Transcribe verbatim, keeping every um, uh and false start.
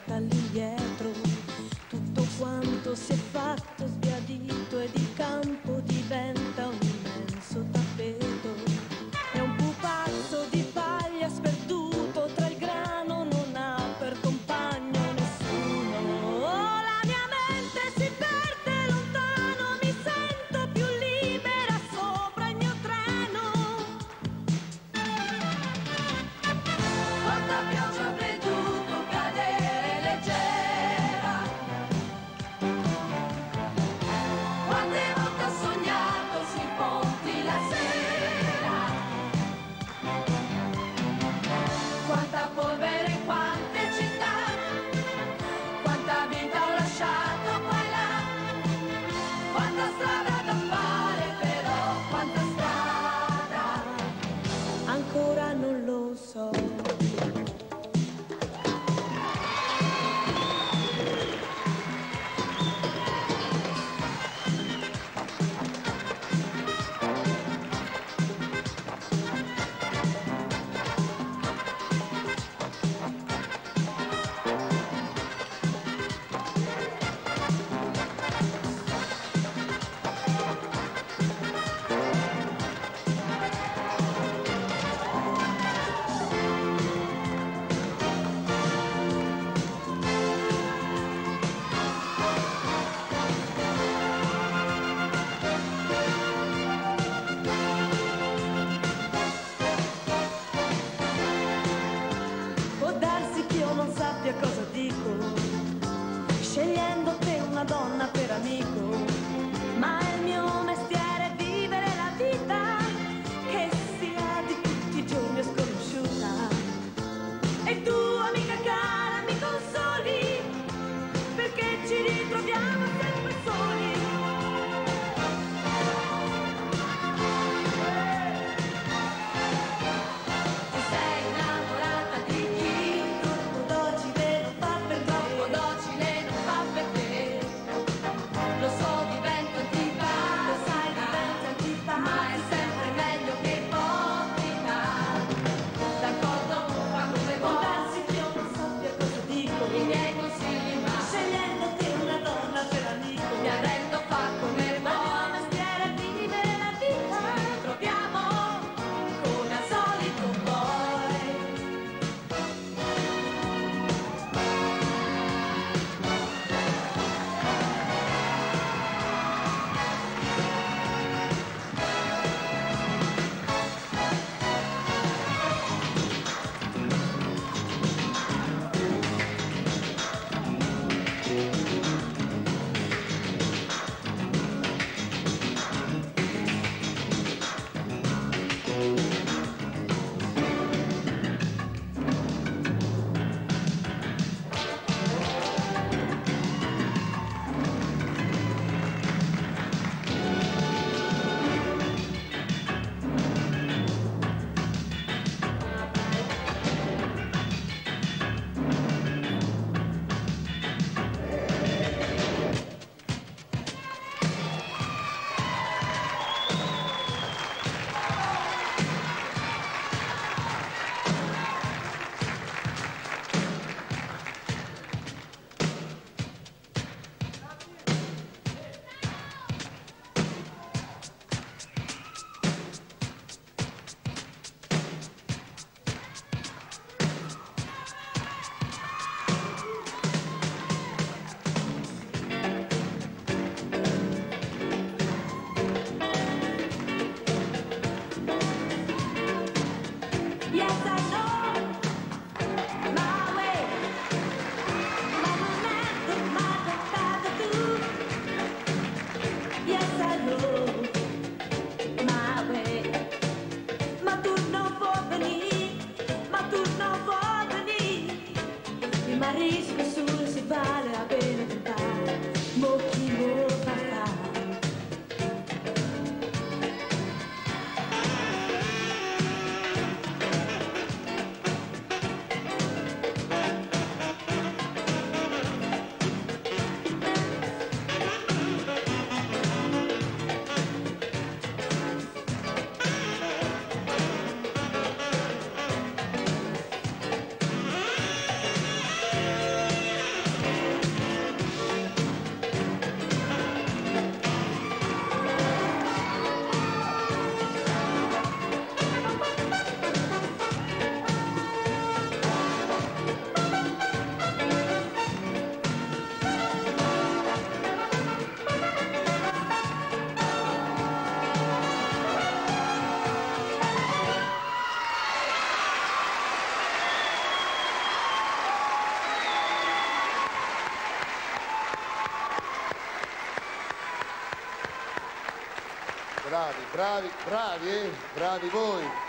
volta all'indietro. Tutto quanto si è fatto sbiadito ed il campo diventa un immenso tappeto. È un pupazzo di paglia sperduto tra il grano, non ha per compagno nessuno. Oh, la mia mente si perde lontano, mi sento più libera sopra il mio treno. Quanta pioggia ho veduto cadere leggera, quante volte ho sognato sui ponti la sera, quanta polvere, quante città, quanta vita ho lasciato qua e là, quanta strada da fare però, quanta strada, ancora non lo so. Può darsi che io non sappia cosa dico, scegliendo te una donna per amico, ma è il mio mestiere vivere la vita, che sia di tutti i giorni o sconosciuta. E tu, amica cara, mi consoli, perché ci ritroviamo sempre soli. Tu sei innamorata di chi troppo docile non fa per te, troppo docile non fa per te. Lo so, divento antipatica, lo sai, divento antipatica, ma è sempre meglio che ipocrita. D'accordo, fa come vuoi. Può darsi che io non sappia cosa dico, i miei consigli, ma scegliendo te una donna per amico, mi arrendo, fa come vuoi. Ma il mio mestiere è vivere la vita, ci ritroviamo come al solito poi. Yes, I know my way, my romantic, my compatible. Yes, I know my way, ma tu non puoi venire, ma tu non puoi venire. Ma rischio solo se vale la pena tentare, mo chi mo fa fare. bravi, bravi, bravi, eh? Bravi voi.